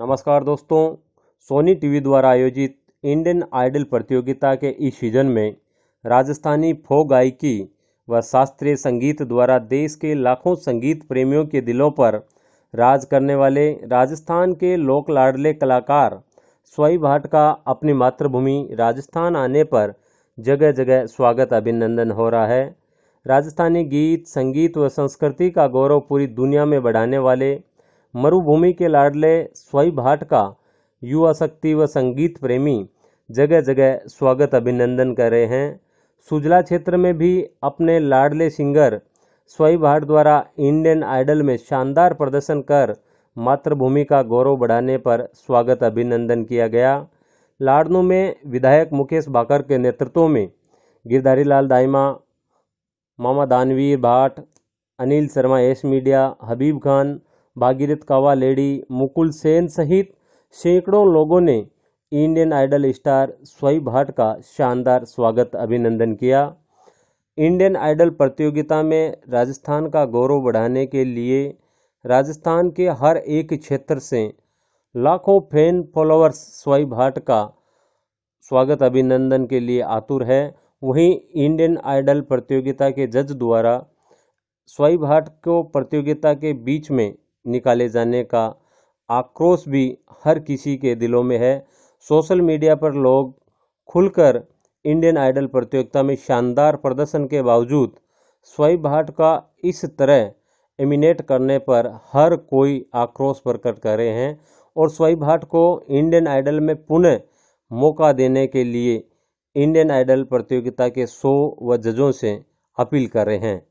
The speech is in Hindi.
नमस्कार दोस्तों, सोनी टीवी द्वारा आयोजित इंडियन आइडल प्रतियोगिता के इस सीजन में राजस्थानी फोक गायकी व शास्त्रीय संगीत द्वारा देश के लाखों संगीत प्रेमियों के दिलों पर राज करने वाले राजस्थान के लोक लाडले कलाकार स्वई भाट का अपनी मातृभूमि राजस्थान आने पर जगह जगह स्वागत अभिनंदन हो रहा है। राजस्थानी गीत, संगीत व संस्कृति का गौरव पूरी दुनिया में बढ़ाने वाले मरुभूमि के लाडले स्वई भाट का युवा शक्ति व संगीत प्रेमी जगह जगह स्वागत अभिनंदन कर रहे हैं। सुजला क्षेत्र में भी अपने लाडले सिंगर स्वई भाट द्वारा इंडियन आइडल में शानदार प्रदर्शन कर मातृभूमि का गौरव बढ़ाने पर स्वागत अभिनंदन किया गया। लाडनू में विधायक मुकेश भाकर के नेतृत्व में गिरधारी लाल दाइमा, मामा दानवीर भाट, अनिल शर्मा एस मीडिया, हबीब खान, भागीरथ कावा लेडी, मुकुल सेन सहित सैकड़ों लोगों ने Indian Idol star Sawai Bhatt का शानदार स्वागत अभिनंदन किया। इंडियन आइडल प्रतियोगिता में राजस्थान का गौरव बढ़ाने के लिए राजस्थान के हर एक क्षेत्र से लाखों फैन फॉलोअर्स स्वई भाट का स्वागत अभिनंदन के लिए आतुर है। वहीं इंडियन आइडल प्रतियोगिता के जज द्वारा स्वई भाट को प्रतियोगिता के बीच में निकाले जाने का आक्रोश भी हर किसी के दिलों में है। सोशल मीडिया पर लोग खुलकर इंडियन आइडल प्रतियोगिता में शानदार प्रदर्शन के बावजूद स्वई भाट का इस तरह एमिनेट करने पर हर कोई आक्रोश प्रकट कर रहे हैं और स्वई भाट को इंडियन आइडल में पुनः मौका देने के लिए इंडियन आइडल प्रतियोगिता के शो व जजों से अपील कर रहे हैं।